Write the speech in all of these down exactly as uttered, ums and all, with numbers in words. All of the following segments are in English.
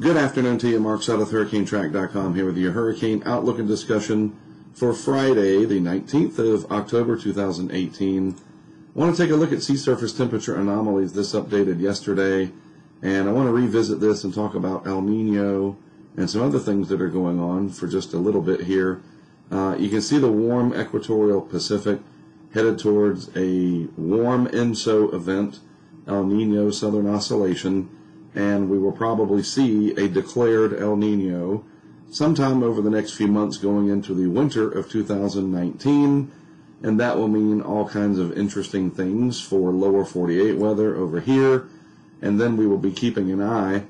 Good afternoon to you, Mark Sutton, Hurricane Track dot com here with your Hurricane Outlook and discussion for Friday, the nineteenth of October, two thousand eighteen. I want to take a look at sea surface temperature anomalies. This updated yesterday, and I want to revisit this and talk about El Nino and some other things that are going on for just a little bit here. Uh, you can see the warm equatorial Pacific headed towards a warm E N S O event, El Nino Southern Oscillation, and we will probably see a declared El Nino sometime over the next few months going into the winter of two thousand nineteen, and that will mean all kinds of interesting things for lower forty-eight weather over here, and then we will be keeping an eye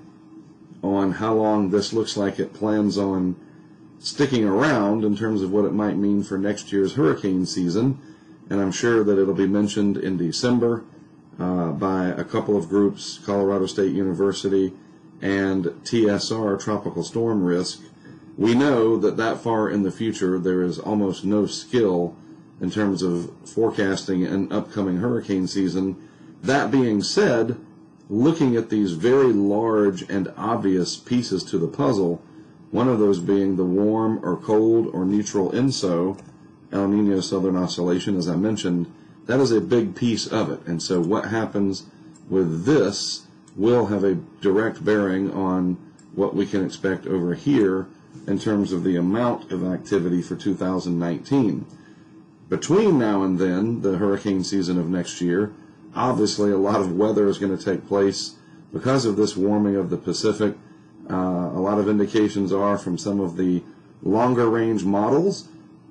on how long this looks like it plans on sticking around in terms of what it might mean for next year's hurricane season, and I'm sure that it'll be mentioned in December Uh, by a couple of groups, Colorado State University and T S R, Tropical Storm Risk. We know that that far in the future there is almost no skill in terms of forecasting an upcoming hurricane season. That being said, looking at these very large and obvious pieces to the puzzle, one of those being the warm or cold or neutral E N S O, El Nino Southern Oscillation, as I mentioned, that is a big piece of it. And so what happens with this will have a direct bearing on what we can expect over here in terms of the amount of activity for two thousand nineteen. Between now and then, the hurricane season of next year, obviously a lot of weather is going to take place because of this warming of the Pacific. Uh, a lot of indications are from some of the longer range models,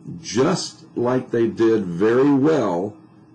just like they did very well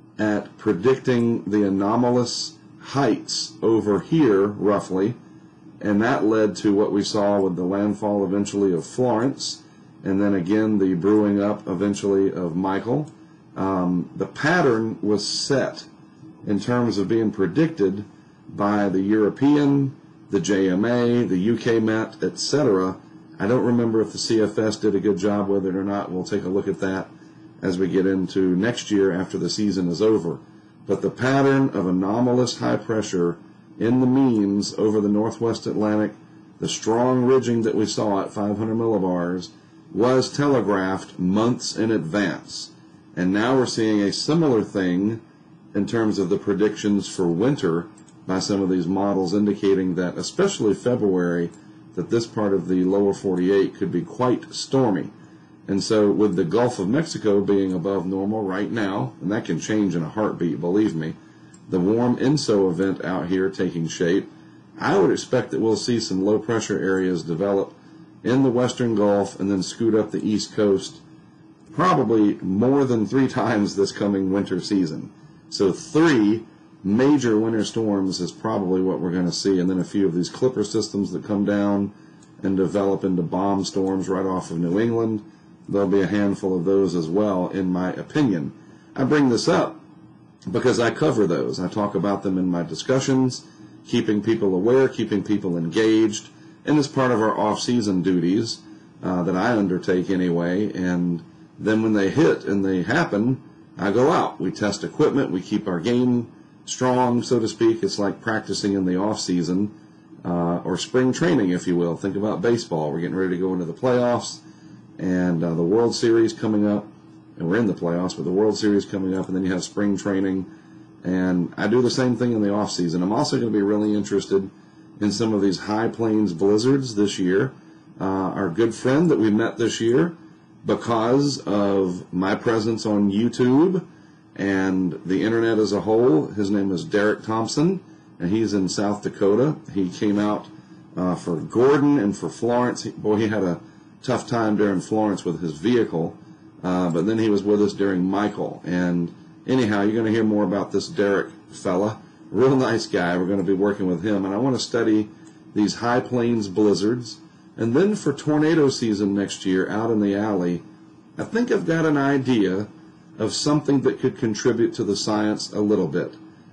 at predicting the anomalous heights over here, roughly, and that led to what we saw with the landfall eventually of Florence, and then again the brewing up eventually of Michael. Um, the pattern was set in terms of being predicted by the European, the J M A, the U K Met, et cetera. I don't remember if the C F S did a good job with it or not. We'll take a look at that as we get into next year after the season is over. But the pattern of anomalous high pressure in the means over the northwest Atlantic, the strong ridging that we saw at five hundred millibars, was telegraphed months in advance. And now we're seeing a similar thing in terms of the predictions for winter by some of these models, indicating that especially February, that this part of the lower forty-eight could be quite stormy. And so with the Gulf of Mexico being above normal right now, and that can change in a heartbeat, believe me, the warm E N S O event out here taking shape, I would expect that we'll see some low pressure areas develop in the western Gulf and then scoot up the east coast probably more than three times this coming winter season. So three major winter storms is probably what we're going to see, and then a few of these clipper systems that come down and develop into bomb storms right off of New England. There'll be a handful of those as well, in my opinion. I bring this up because I cover those. I talk about them in my discussions, keeping people aware, keeping people engaged, and it's part of our off-season duties uh, that I undertake anyway. And then when they hit and they happen, I go out. We test equipment. We keep our game strong, so to speak. It's like practicing in the off-season uh, or spring training, if you will. Think about baseball. We're getting ready to go into the playoffs. And uh, the World Series coming up, and we're in the playoffs, but the World Series coming up, and then you have spring training, and I do the same thing in the off season. I'm also going to be really interested in some of these high plains blizzards this year. Uh, our good friend that we met this year, because of my presence on YouTube and the internet as a whole, his name is Derek Thompson, and he's in South Dakota. He came out uh, for Gordon and for Florence. He, boy, he had a tough time during Florence with his vehicle, uh, but then he was with us during Michael. And anyhow, you're going to hear more about this Derek fella. Real nice guy. We're going to be working with him, and I want to study these high plains blizzards. And then for tornado season next year out in the alley, I think I've got an idea of something that could contribute to the science a little bit.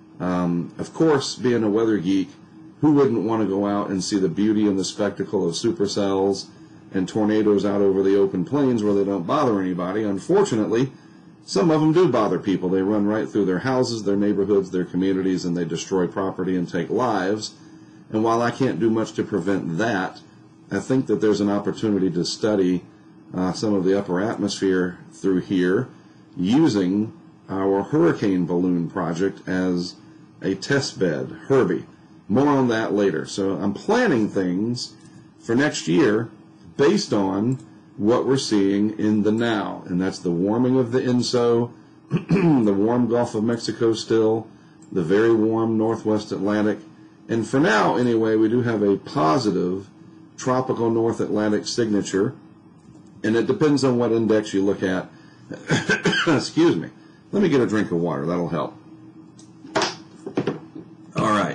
Um, of course, being a weather geek, who wouldn't want to go out and see the beauty and the spectacle of supercells and tornadoes out over the open plains where they don't bother anybody? Unfortunately, some of them do bother people. They run right through their houses, their neighborhoods, their communities, and they destroy property and take lives. And while I can't do much to prevent that, I think that there's an opportunity to study uh, some of the upper atmosphere through here using our hurricane balloon project as a test bed. Herbie. More on that later. So I'm planning things for next year based on what we're seeing in the now. And that's the warming of the I N S O, the warm Gulf of Mexico still, the very warm Northwest Atlantic. And for now, anyway, we do have a positive tropical North Atlantic signature. And it depends on what index you look at. Excuse me. Let me get a drink of water. That'll help. All right.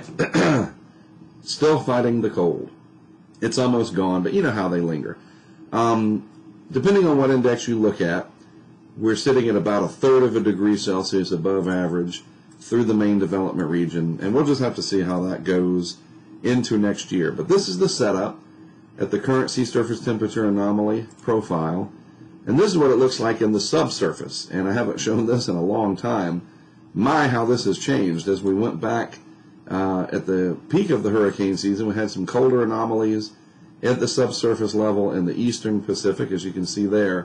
Still fighting the cold. It's almost gone, but you know how they linger. Um, depending on what index you look at, we're sitting at about a third of a degree Celsius above average through the main development region, and we'll just have to see how that goes into next year. But this is the setup at the current sea surface temperature anomaly profile, and this is what it looks like in the subsurface, and I haven't shown this in a long time. My, how this has changed. As we went back uh, at the peak of the hurricane season, we had some colder anomalies at the subsurface level in the eastern Pacific, as you can see there.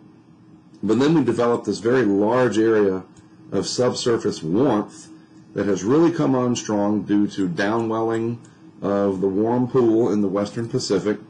But then we developed this very large area of subsurface warmth that has really come on strong due to downwelling of the warm pool in the western Pacific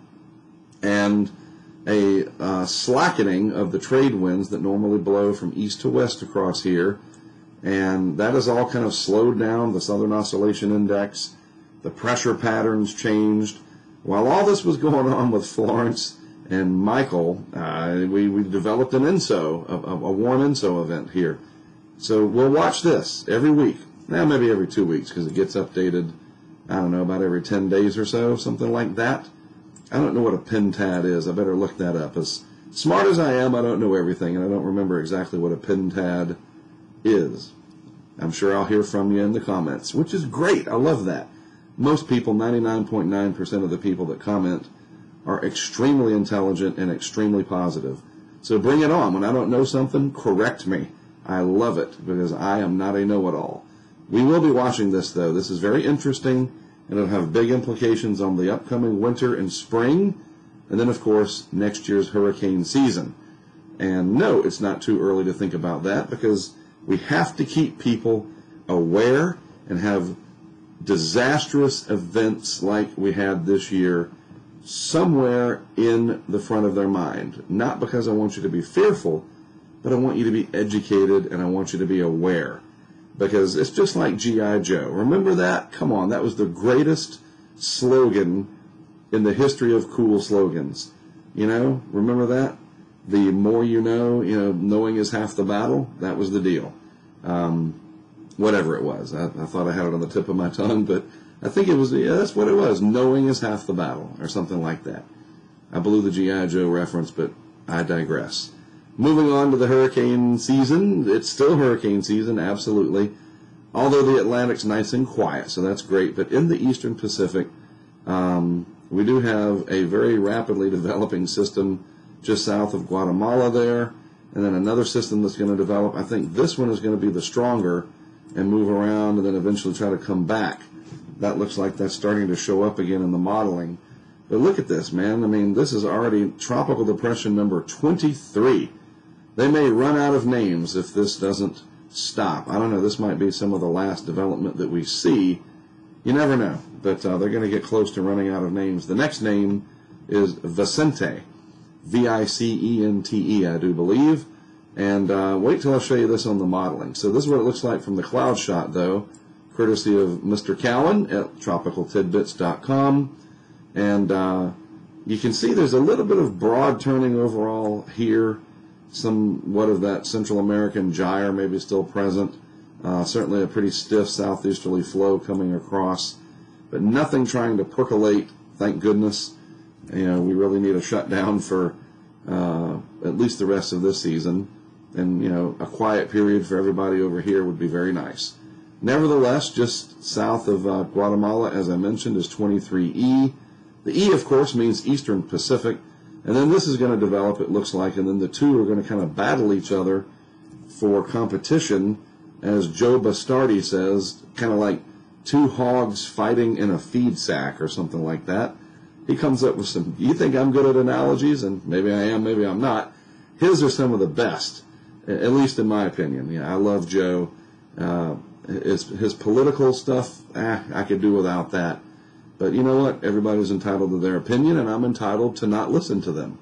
and a uh, slackening of the trade winds that normally blow from east to west across here. And that has all kind of slowed down the Southern Oscillation Index. The pressure patterns changed. While all this was going on with Florence and Michael, uh, we, we developed an I N S O, a, a warm I N S O event here. So we'll watch this every week. Now maybe every two weeks because it gets updated, I don't know, about every ten days or so, something like that. I don't know what a pentad is. I better look that up. As smart as I am, I don't know everything, and I don't remember exactly what a pentad is. I'm sure I'll hear from you in the comments, which is great. I love that. Most people, ninety-nine point nine percent of the people that comment, are extremely intelligent and extremely positive. So bring it on. When I don't know something, correct me. I love it because I am not a know-it-all. We will be watching this, though. This is very interesting, and it'll have big implications on the upcoming winter and spring, and then, of course, next year's hurricane season. And no, it's not too early to think about that because we have to keep people aware and have disastrous events like we had this year somewhere in the front of their mind. Not because I want you to be fearful, but I want you to be educated and I want you to be aware. Because it's just like G I Joe. Remember that? Come on, that was the greatest slogan in the history of cool slogans. You know, remember that? The more you know, you know, knowing is half the battle. That was the deal. Um, whatever it was. I, I thought I had it on the tip of my tongue, but I think it was, yeah, that's what it was. Knowing is half the battle, or something like that. I blew the G I Joe reference, but I digress. Moving on to the hurricane season. It's still hurricane season, absolutely. Although the Atlantic's nice and quiet, so that's great. But in the eastern Pacific, um, we do have a very rapidly developing system just south of Guatemala there, and then another system that's going to develop. I think this one is going to be the stronger and move around and then eventually try to come back. That looks like that's starting to show up again in the modeling. But look at this, man. I mean, this is already tropical depression number twenty-three. They may run out of names if this doesn't stop. I don't know. This might be some of the last development that we see. You never know. But uh, they're going to get close to running out of names. The next name is Vicente. V I C E N T E, I do believe. And uh, wait till I show you this on the modeling. So this is what it looks like from the cloud shot, though, courtesy of Mister Cowan at tropical tidbits dot com. And uh, you can see there's a little bit of broad turning overall here. Somewhat of that Central American gyre maybe still present. Uh, certainly a pretty stiff southeasterly flow coming across. But nothing trying to percolate, thank goodness. You know, we really need a shutdown for uh, at least the rest of this season. And, you know, a quiet period for everybody over here would be very nice. Nevertheless, just south of uh, Guatemala, as I mentioned, is twenty-three E. The E, of course, means Eastern Pacific. And then this is going to develop, it looks like, and then the two are going to kind of battle each other for competition, as Joe Bastardi says, kind of like two hogs fighting in a feed sack or something like that. He comes up with some, you think I'm good at analogies? And maybe I am, maybe I'm not. His are some of the best, at least in my opinion. Yeah, I love Joe. Uh, his, his political stuff, eh, I could do without that. But you know what? Everybody's entitled to their opinion, and I'm entitled to not listen to them.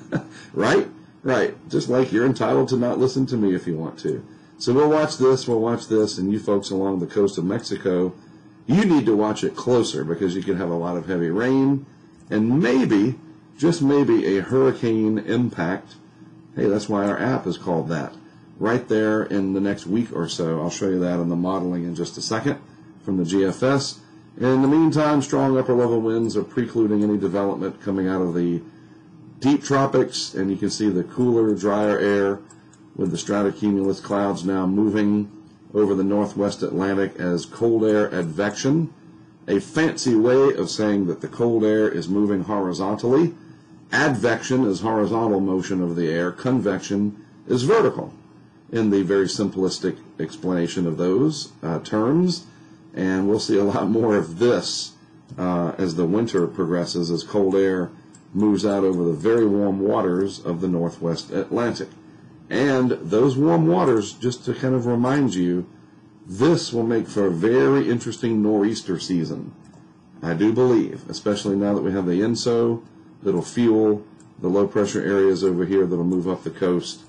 Right? Right. Just like you're entitled to not listen to me if you want to. So we'll watch this, we'll watch this, and you folks along the coast of Mexico, you need to watch it closer because you could have a lot of heavy rain and maybe, just maybe, a hurricane impact. Hey, that's why our app is called that. Right there in the next week or so. I'll show you that in the modeling in just a second from the G F S. In the meantime, strong upper level winds are precluding any development coming out of the deep tropics, and you can see the cooler, drier air with the stratocumulus clouds now moving over the northwest Atlantic as cold air advection, a fancy way of saying that the cold air is moving horizontally. Advection is horizontal motion of the air. Convection is vertical in the very simplistic explanation of those uh, terms. And we'll see a lot more of this uh, as the winter progresses, as cold air moves out over the very warm waters of the northwest Atlantic. And those warm waters, just to kind of remind you, this will make for a very interesting nor'easter season. I do believe, especially now that we have the INSO that'll fuel the low pressure areas over here that'll move up the coast.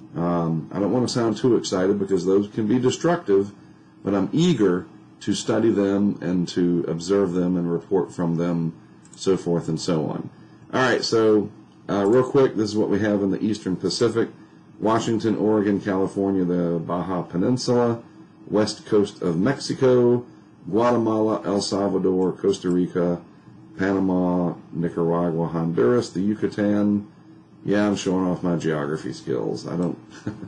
Um, I don't want to sound too excited because those can be destructive, but I'm eager to study them and to observe them and report from them, so forth and so on. All right, so uh, real quick, this is what we have in the eastern Pacific. Washington, Oregon, California, the Baja Peninsula, west coast of Mexico, Guatemala, El Salvador, Costa Rica, Panama, Nicaragua, Honduras, the Yucatan. Yeah, I'm showing off my geography skills. I don't,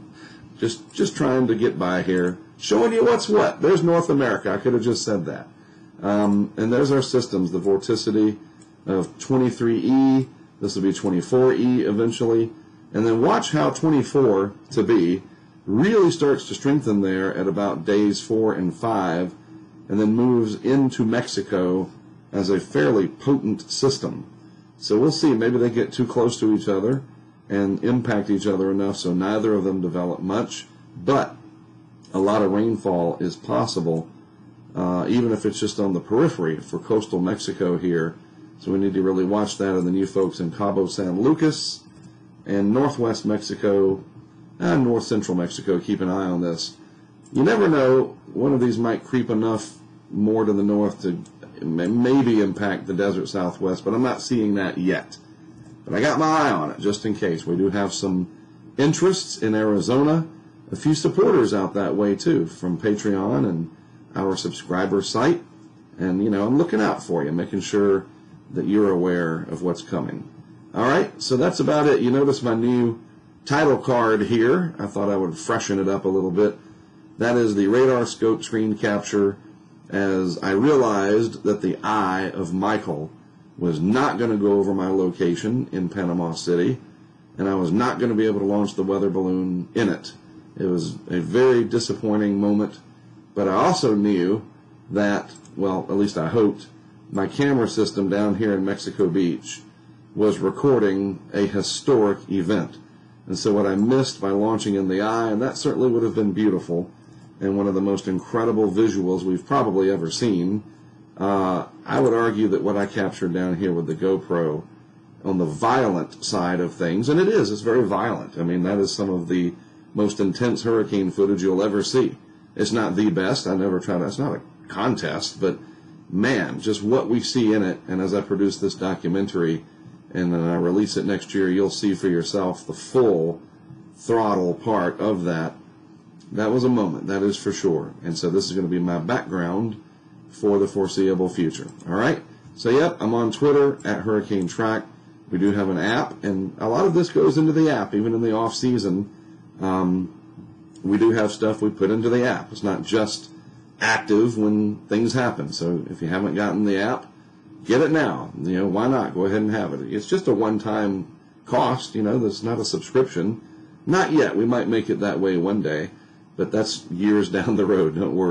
just just trying to get by here. Showing you what's what. There's North America. I could have just said that. Um, and there's our systems, the vorticity of twenty-three E. This will be twenty-four E eventually. And then watch how twenty-four to be really starts to strengthen there at about days four and five, and then moves into Mexico as a fairly potent system. So we'll see. Maybe they get too close to each other and impact each other enough so neither of them develop much. But a lot of rainfall is possible, uh, even if it's just on the periphery for coastal Mexico here. So we need to really watch that. And then you folks in Cabo San Lucas and northwest Mexico and north central Mexico, keep an eye on this. You never know. One of these might creep enough more to the north to maybe impact the desert southwest, but I'm not seeing that yet. But I got my eye on it just in case. We do have some interests in Arizona, a few supporters out that way too from Patreon and our subscriber site. And, you know, I'm looking out for you, making sure that you're aware of what's coming. All right, so that's about it. You notice my new title card here. I thought I would freshen it up a little bit. That is the radar scope screen capture, as I realized that the eye of Michael was not going to go over my location in Panama City, and I was not going to be able to launch the weather balloon in it. It was a very disappointing moment, but I also knew that, well, at least I hoped, my camera system down here in Mexico Beach was recording a historic event. And so what I missed by launching in the eye, and that certainly would have been beautiful, and one of the most incredible visuals we've probably ever seen, uh, I would argue that what I captured down here with the GoPro on the violent side of things, and it is, it's very violent. I mean, that is some of the most intense hurricane footage you'll ever see. It's not the best. I never try to, it's not a contest, but man, just what we see in it, and as I produce this documentary, and then I release it next year, you'll see for yourself the full throttle part of that. That was a moment, that is for sure. And so this is going to be my background for the foreseeable future. All right? So, yep, I'm on Twitter at HurricaneTrack. We do have an app, and a lot of this goes into the app, even in the off-season. Um, we do have stuff we put into the app. It's not just active when things happen. So if you haven't gotten the app, get it now. You know, why not? Go ahead and have it. It's just a one-time cost. You know, there's not a subscription. Not yet. We might make it that way one day, but that's years down the road. Don't worry.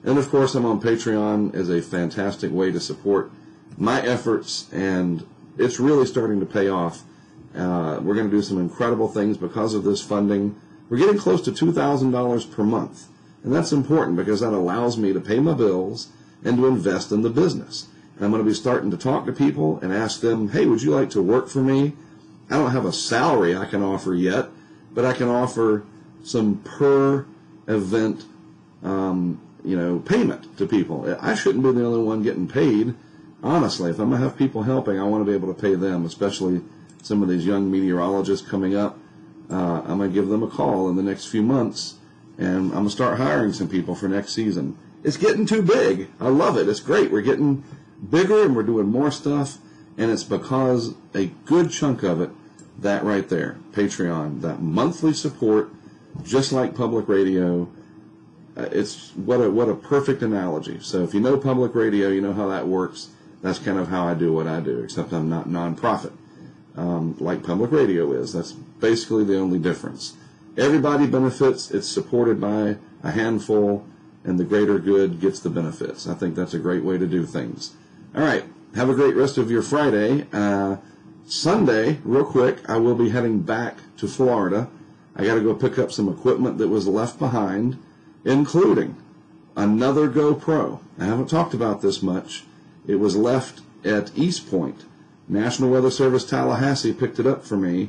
And, of course, I'm on Patreon as a fantastic way to support my efforts, and it's really starting to pay off. Uh, we're going to do some incredible things because of this funding. We're getting close to two thousand dollars per month, and that's important because that allows me to pay my bills and to invest in the business. And I'm going to be starting to talk to people and ask them, hey, would you like to work for me? I don't have a salary I can offer yet, but I can offer some per event um, you know, payment to people. I shouldn't be the only one getting paid. Honestly, if I'm going to have people helping, I want to be able to pay them, especially some of these young meteorologists coming up. Uh, I'm going to give them a call in the next few months, and I'm going to start hiring some people for next season. It's getting too big. I love it. It's great. We're getting bigger, and we're doing more stuff, and it's because a good chunk of it, that right there, Patreon, that monthly support, just like public radio. Uh, it's what a what a perfect analogy. So if you know public radio, you know how that works. That's kind of how I do what I do, except I'm not nonprofit um, like public radio is. That's basically the only difference. Everybody benefits. It's supported by a handful, and the greater good gets the benefits. I think that's a great way to do things. All right. Have a great rest of your Friday. Uh, Sunday, real quick, I will be heading back to Florida. I got to go pick up some equipment that was left behind, including another GoPro. I haven't talked about this much. It was left at East Point. National Weather Service Tallahassee picked it up for me,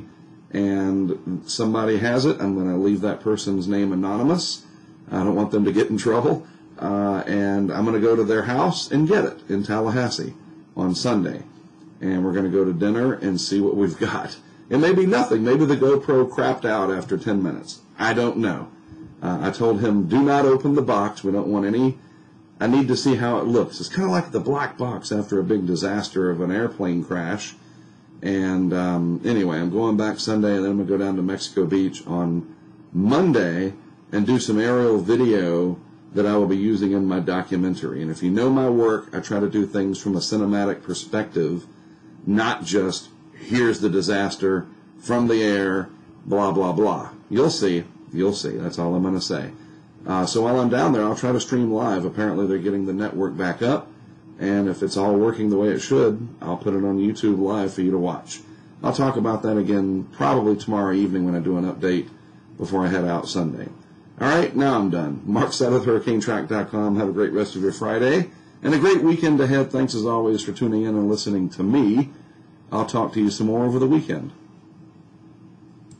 and somebody has it. I'm going to leave that person's name anonymous. I don't want them to get in trouble. Uh, and I'm going to go to their house and get it in Tallahassee on Sunday. And we're going to go to dinner and see what we've got. It may be nothing. Maybe the GoPro crapped out after ten minutes. I don't know. Uh, I told him, do not open the box. We don't want any. I need to see how it looks. It's kind of like the black box after a big disaster of an airplane crash. And um, anyway, I'm going back Sunday, and then I'm going to go down to Mexico Beach on Monday and do some aerial video that I will be using in my documentary. And if you know my work, I try to do things from a cinematic perspective, not just here's the disaster from the air, blah, blah, blah. You'll see. You'll see. That's all I'm going to say. Uh, so while I'm down there, I'll try to stream live. Apparently, they're getting the network back up. And if it's all working the way it should, I'll put it on YouTube live for you to watch. I'll talk about that again probably tomorrow evening when I do an update before I head out Sunday. All right, now I'm done. Mark Sabbath, Hurricane Track dot com. Have a great rest of your Friday and a great weekend ahead. Thanks as always for tuning in and listening to me. I'll talk to you some more over the weekend.